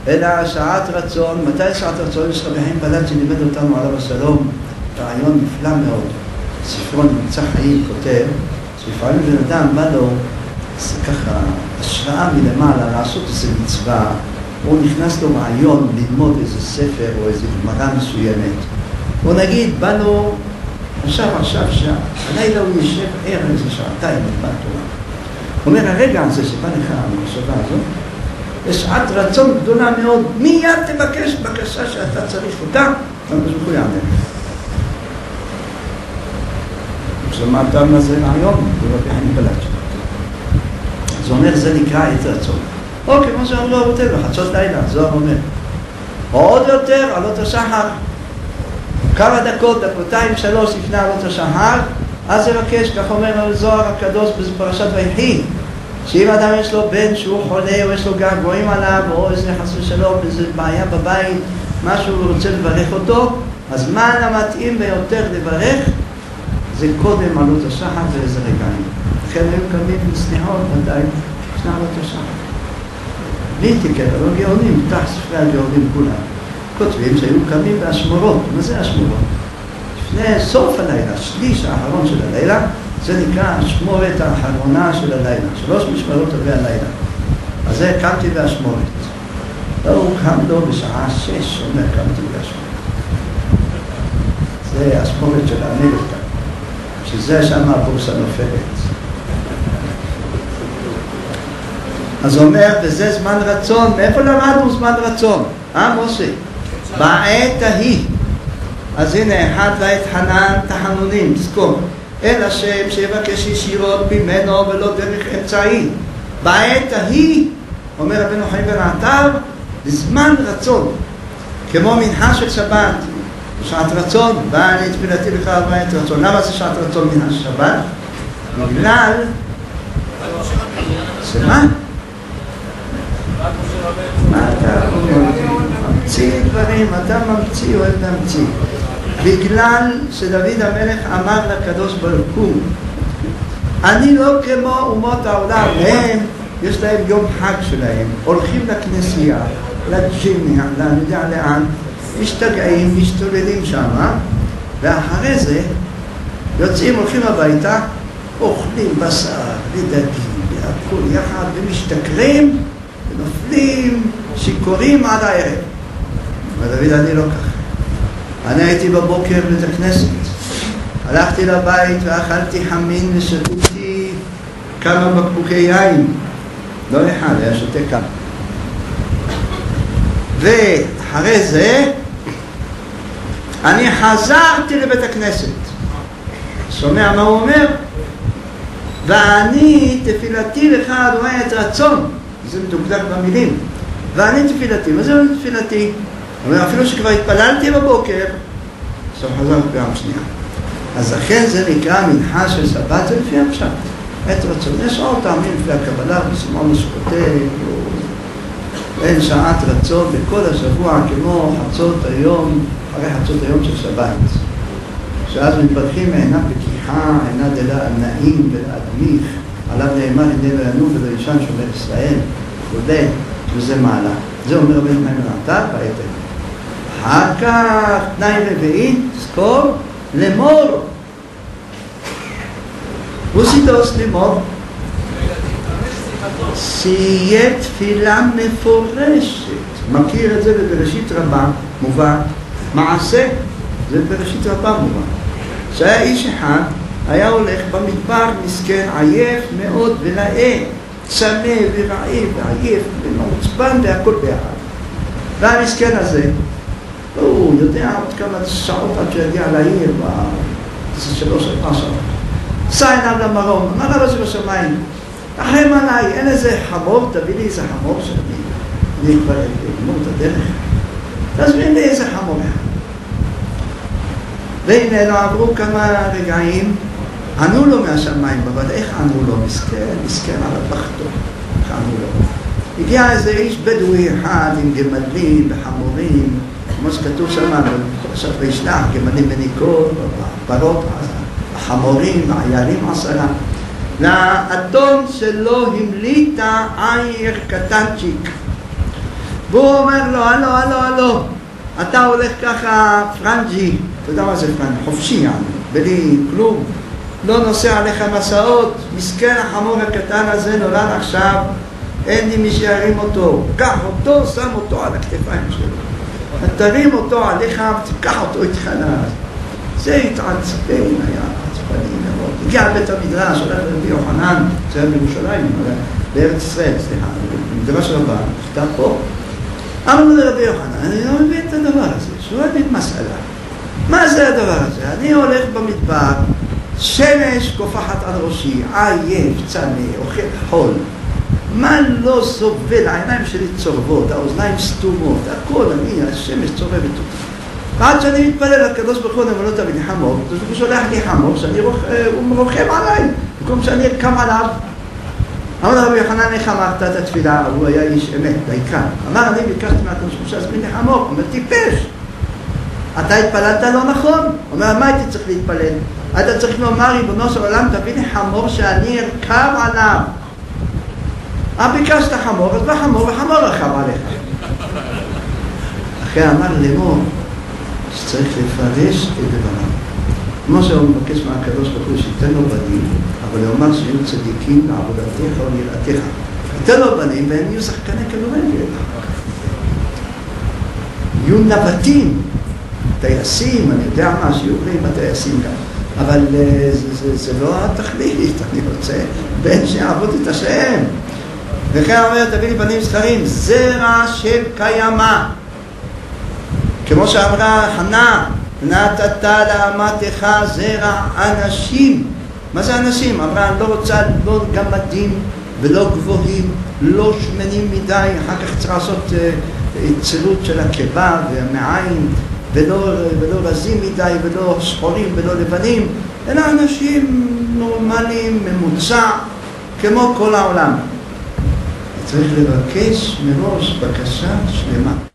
אלא שעת רצון. מתי שעת רצון? יש רבי חיים בלאט שלימד אותנו עליו השלום, רעיון נפלא מאוד. ספרו נמצא חיים כותב, שלפעמים בן אדם בא לו ככה השראה מלמעלה לעשות איזה מצווה, הוא נכנס לו רעיון ללמוד איזה ספר או איזה גמרא מסוימת. או נגיד, בא לו עכשיו, הלילה הוא יושב ער איזה שעתיים בלמד תורה. הוא אומר, הרגע הזה שבא לך המחשבה הזאת, יש שעת רצון גדולה מאוד, מיד תבקש בקשה שאתה צריך אותה, אבל הוא יענה. שמעת מה זה רעיון? ורבי חיים בלאט. זה אומר, זה נקרא עת רצון. או כמו שאמרו אבותינו, חצות לילה, זוהר אומר. עוד יותר, עלות השחר. כמה דקות, דקותיים, 3 לפני עלות השחר, אז יבקש, כך אומר הזוהר הקדוש בפרשת ויחי, שאם אדם יש לו בן שהוא חולה, או יש לו געגועים עליו, או איזה חס ושלום, איזה בעיה בבית, משהו הוא רוצה לברך אותו, הזמן המתאים ביותר לברך, זה קודם עלות השחר ואיזה רגעים. לכן היו קמים לסליחות ודאי, לפני עלות השחר. בלי תקרא, לא גאונים, תח ספרי הגאונים כולם. כותבים שהיו קמים בהשמורות. מה זה השמורות? לפני סוף הלילה, שליש האחרון של הלילה, זה נקרא השמורת האחרונה של הלילה. 3 משמרות עבי הלילה. אז זה קמתי בהשמורת. לא, הוא קם לו בשעה 6, אומר קמתי בהשמורת. זה השמורת של אמריקה. שזה שם הבורסה נופלת. אז הוא אומר, וזה זמן רצון. מאיפה למדנו זמן רצון? משה? בעת ההיא. אז הנה, אחד לעת חנן תחנונים, תזכור. אל השם שיבקש ישירות ממנו ולא דרך אמצעי. בעת ההיא, אומר רבנו חיים בן עטר, בזמן רצון. כמו מנחה של שבת. שעת רצון, בא אני תפילתי לך בעת רצון. למה זה שעת רצון מנחה של שבת? בגלל... זה מה? מה אתה ממציא דברים, אתה ממציא או אתה ממציא. בגלל שדוד המלך אמר לקדוש ברוך הוא, אני לא כמו אומות העולם, הם, יש להם יום חג שלהם, הולכים לכנסייה, לג'ימיה, אני יודע לאן, משתגעים, משתוללים שם, ואחרי זה יוצאים, הולכים הביתה, אוכלים בשר, ודגים, והכל יחד, ומשתכרים, ונופלים, שיכורים עד הערב. ודוד, אני לא ככה. אני הייתי בבוקר בבית הכנסת, הלכתי לבית ואכלתי חמין ושתיתי כמה בקבוקי יין, לא אחד, היה שותה כמה. ואחרי זה אני חזרתי לבית הכנסת. שומע מה הוא אומר? ואני תפילתי לך אדוני את רצון, זה מדוקדק במילים, ואני תפילתי. מה זה תפילתי? הוא אומר, אפילו שכבר התפללתי בבוקר, עכשיו חזרתי פעם שנייה. אז לכן זה נקרא מנחה של שבת, זה לפי הפשט. את רצון. יש עוד טעמים לפי הקבלה, בסימון שכותב, אין שעת רצון בכל השבוע כמו חצות היום, אחרי חצות היום של שבת. שאז מתברכים מעינה פקיחה, עינה דלה נעים ולאדמיך, עליו נאמר הנה לא ינום ולא ישן שומר ישראל, וכו', וזה מעלה. זה אומר רבנו חיים בן עטר, בעת ההיא. אחר כך, תנאי רביעי, תזכור, לאמור. רוסידוס לאמור. שיהיה תפילה מפורשת. מכיר את זה בבראשית רבה, מובן. מעשה, זה בראשית רבה מובן. שהיה איש אחד, היה הולך במדבר מסכן, עייף מאוד ולאה, צמא ורעב ועייף ומעוצבן והכל ביחד. והמסכן הזה, הוא יודע עוד כמה שעות עד שיגיע לעיר, זה 3-4 שעות. סע עיניו למרום, אמר רבא שבשמיים, רחם עליי, אין איזה חמור, תביא לי איזה חמור שאני כבר אגמור את הדרך. תזמין לי איזה חמור אחד. והנה לא עברו כמה רגעים, ענו לו מהשמיים, אבל איך ענו לו? מסכן על הבחתו, איך ענו לו? הגיע איזה איש בדואי אחד עם גמלים וחמורים, כמו שכתוב שם, עכשיו וישלח גמלים וניקות, פרות, החמורים, העיירים 10. לאדון שלו המליטה עיר קטנצ'יק. והוא אומר לו, הלו, אתה הולך ככה פרנג'י, אתה יודע מה זה פרנג'י? חופשי, בלי כלום, לא נוסע עליך מסעות, מסכן החמור הקטן הזה נולד עכשיו, אין לי מי שירים אותו, קח אותו, שם אותו על הכתפיים שלו, תרים אותו עליך ותיקח אותו איתך לעז. זה התעצבן, היה עצבני מאוד. הגיע לבית המדרש, הולך לרבי יוחנן, זה היה בירושלים, בארץ ישראל, סליחה, במדרש רבה, נכתב פה. אמר לו לרבי יוחנן, אני לא מבין את הדבר הזה, שואל לי מסעלה. מה זה הדבר הזה? אני הולך במדבר, שמש קופחת על ראשי, עייף, צמא, אוכל חול. מה לא סובל? העיניים שלי צורבות, האוזניים סתומות, הכל, השמש צורבת אותי. ועד שאני מתפלל לקדוש ברוך הוא, אני לא תביא לי חמור, הוא שולח לי חמור, הוא מרוחם עליי, במקום שאני אקם עליו. אמר רבי יוחנן, איך אמרת את התפילה? הוא היה איש אמת, דייקן. אמר, אני ביקשתי מהקדוש ברוך הוא שיזמין לי חמור. הוא אומר, טיפש, אתה התפללת לא נכון. הוא אומר, מה הייתי צריך להתפלל? אתה צריך לומר, ריבונו של עולם, תביא לי חמור שאני ארכב עליו. ביקשת חמור, אז בא חמור וחמור רכב עליך. אחרי אמר לאמור שצריך לפרש את דבריו. כמו שהוא מבקש מהקדוש ברוך הוא שייתן לו בנים, אבל הוא אמר שיהיו צדיקים לעבודתך או ליראתך. ייתן לו בנים והם יהיו שחקני כדורגל. יהיו נווטים, טייסים, אני יודע מה, שיהיו בריאים הטייסים גם. אבל זה לא התכלית, אני רוצה בן שיעבוד את השם. וכן אומר, תביא לי בנים זכרים, זרע של קיימה. כמו שאמרה חנה, נתת לאמתך זרע אנשים. מה זה אנשים? אמרה, אני לא רוצה לא גמדים ולא גבוהים, לא שמנים מדי, אחר כך צריך לעשות יצירות של הקיבה והמעיים, ולא רזים מדי, ולא שחורים ולא לבנים, אלא אנשים נורמליים, ממוצע, כמו כל העולם. צריך לבקש מראש בקשה שלמה.